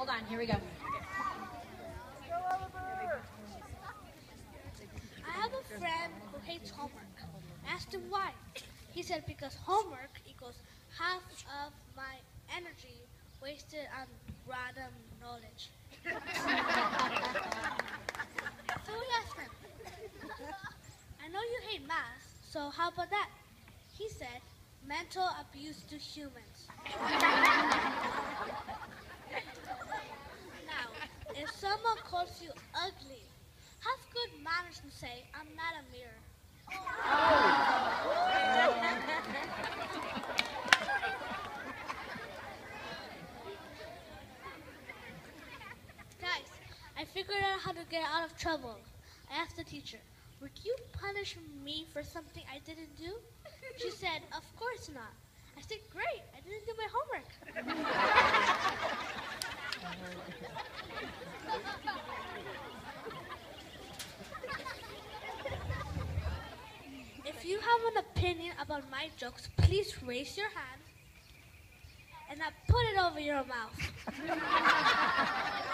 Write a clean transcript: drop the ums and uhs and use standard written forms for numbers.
hold on. Here we go. I have a friend who hates homework. I asked him why. He said because homework equals half of my energy wasted on random knowledge. So we asked him, I know you hate math, so how about that? He said, mental abuse to humans. Now, if someone calls you ugly, have good manners and say, I'm not a mirror. Guys, I figured out how to get out of trouble. I asked the teacher, would you punish me for something I didn't do? She said, of course not. I said, great, I didn't do my homework. If you have an opinion about my jokes, please raise your hand and I put it over your mouth.